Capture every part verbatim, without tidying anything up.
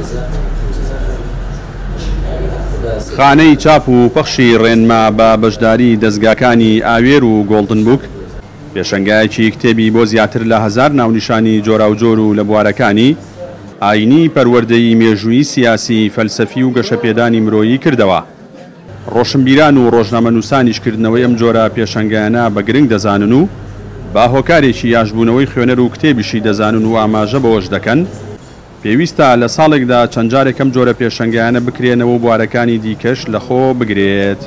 خانەی چاپ و پەخشی ڕێنما بە بەشداری دەستگاکانی ئاوێر و گۆڵدن بوک پێشەنگایەکی کتێبی بۆ زیاتر لە هەزار ناونیشانی جۆراوجۆر و لە بوارەکانی ئاینی پەروەردەی مێژووی سیاسی فەلسەفی و گەشەپێدانی مرۆیی کردەوە. ڕۆشنبیران و ڕۆژنامەنووسانیشکردنەوەی ئەم جۆرە پێشەنگایانە بە گرنگ دەزانن و با هۆکارێکی یاشبوونەوەی خوێنەر و کتێبیشی دەزانن و ئاماژە بەوەش دەکەن. پێویستە لە ساڵێکدا چەند جارێکم جۆرە پێشەنگایانە بکرێنەوە بوارەکانی دیکەش لەخۆ بگرێت.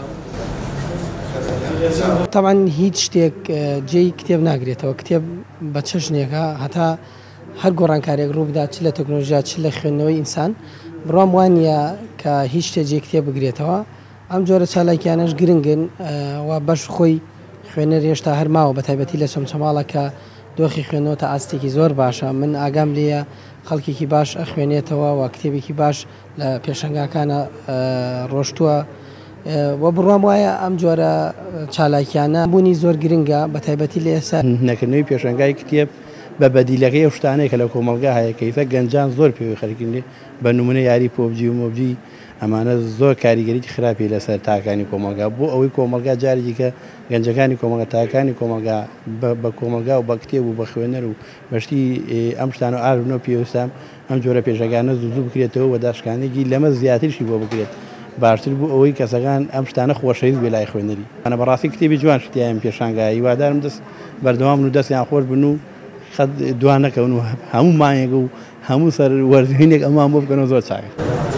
تاوان هیچ شتێک جێی کتێب ناگرێتەوە. کتێب بە چەشنێکە هەتا هەر گۆڕانکارێک ڕوو بدات، چ لە تەکنۆلۆژیا چ لە خوێندنەوەی ئینسان، بڕام وانە کە هیچ شتێک جێ کتێب بگرێتەوە. ئەم جۆرە چالاکیانەش گرنگن و بەش خۆی خوێنەر هێشتا هەرماوە، بە تایبەتی لە چەمچەماڵە کە دۆخی خوێنەوە تا ئاستێکی زۆر باشە. من ئاگام لێیە خەڵکێکی باش ئەخوێنێتەوە و کتێبێکی باش لە پێشەنگاکانە ڕۆشتووە و بڕوام وایە ئەم جۆرە چالاکیانە بوونی زۆر گرنگە، بە تایبەتی لە ئێستا نەکردنەوەی پێشەنگای کتێب بە بەدیلەکەی ئەو شتانەیە کە لە کۆمەڵگا هەیە کەیفە گەنجان زۆر پێوی خەریکردنی بە نمونە یاری پۆبجی و مۆبجی ئەمانە زۆر کاریگەریی خراپی لەسەر تاکانی کۆمەلگا بۆ ئەوەی کۆمەلگا جارێکی کە گەنجەکانی کۆمەلگا تاکانی کۆمەلگا بە کۆمەلگا و بە کتێب و بە خوێنەر و بەشتی ئەم شتان و ئاژنەوە پێویستام ئەم جۆرە پێشەکانە زوو بکرێتەوە و داشکانێکی لەمە زیاترشی بۆ بکرێت باشتر بوو ئەوەی کەسەکان ئەم شتانە خۆشەویست بێ لای خوێنەری. ئەنە بەڕاستی کتێبی جوان شتیان پێشانگای هیوادارم دەست بەردەوام و دەستیان خۆش بن و خەت دوان نەکەون و هەموو مانگێک و هەموو سەر وەرزینێک ئەمان بۆ بکەنەوە زۆر چاکە.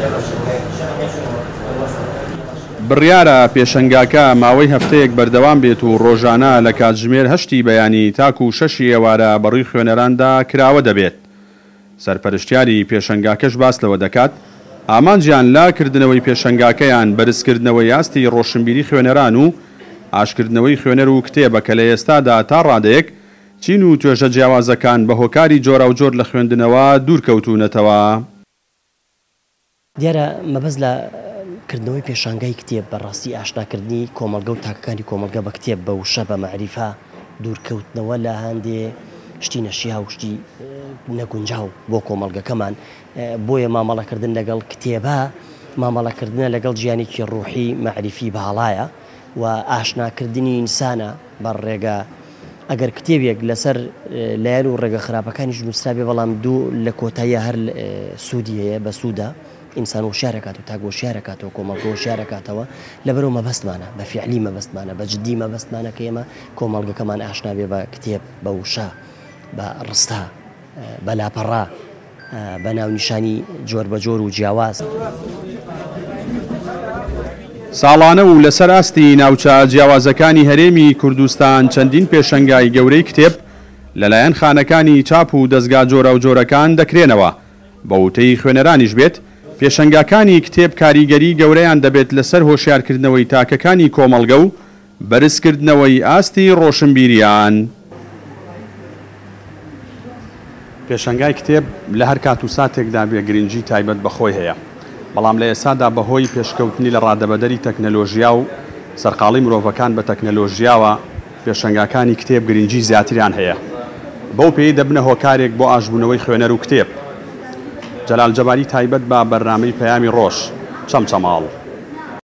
بڕیارە پێشەنگاکە ماوەی هەفتەیەک بەردەوام بێت و ڕۆژانە لە کاتژمێر هەشتی بەیانی تاکو و شەشی ئێوارە بەڕووی خوێنەراندا کراوە دەبێت. سەرپەرشتیاری پێشەنگاکەش باس لەوە دەکات ئامانجیان لاکردنەوەی پێشەنگاکەیان بەرزکردنەوەی یاستی ڕۆشنبیری خوێنەران و ئاشکردنەوەی خوێنەر و کتێبە کە لە ئێستادا تا ڕادەیەک چین و توێژە جیاوازەکان بە هۆکاری جۆرا و جۆر لە خوێندنەوە دوورکەوتونەتەوە. دیارە مەبەست لە کردنەوەی پێشانگای کتێب بەڕاستی ئاشناکردنی کۆمەلگە و تاکەکانی کۆمەلگە بە کتێب بە وشە بە مەعریفە دوورکەوتنەوە لە هەندێ شتی نەشییا و شتی نەگونجاو بۆ کۆمەلگەکەمان. بۆیە مامەڵەکردن لەگەڵ کتێبە مامەڵەکردنە لەگەڵ ژیانێکی ڕوحی مەعریفی باڵایە و ئاشناکردنی ئینسانە بە ڕێگە ئەگەر کتێبێک لەسەر لایەن و ڕێگە خراپەکانی ژنووسرا بێ بەڵام دوو لە کۆتاییە هەر سوودی هەیە بە سوودە ئینسان وشارەکات و تاگۆشیارەکاتەوە کۆمەڵگە وشارەکاتەوە لەبەرەوە مەبەستمانە بە فیعلی مەبەستمانە بە جددی مەبەستمانە کە ئێمە کۆمەڵگەکەمان ئاشنا بێ بە کتێب بە وشە بە ڕستا بە لاپەڕا بە ناونیشانی جۆر بە جۆر و جیاواز. ساڵانە و لەسەر ئاستی ناوچە جیاوازەکانی هەرێمی کوردستان چەندین پێشەنگای گەورەی کتێب لەلایەن خانەکانی چاپ و دەستگا جۆرە و جۆرەکان دەکرێنەوە. بە وتەی خوێنەرانیش بێت پێشەنگاکانی کتێب کاریگەری گەورەیان دەبێت لەسەر هۆشیارکردنەوەی تاکەکانی کۆمەلگە و بەرزکردنەوەی ئاستی ڕۆشنبیریان. پێشەنگای کتێب لە هەر کات و ساتێکدا بێ گرنگی تایبەت بەخۆی هەیە، بەڵام لە ئێسادا بەهۆی پێشکەوتنی لە ڕادەبەدەری تەکنەلۆژیا و سەرقاڵی مرۆڤەکان بە تەکنەلۆژیاوە پێشەنگاکانی کتێب گرنگی زیاتریان هەیە. بەو پێی دەبنە هۆکارێک بۆ ئاژبوونەوەی خوێنەر و کتێب. جەلال جەباری تایبەت بە بەرنامەی پەیامی ڕۆژ چەمچەماڵ.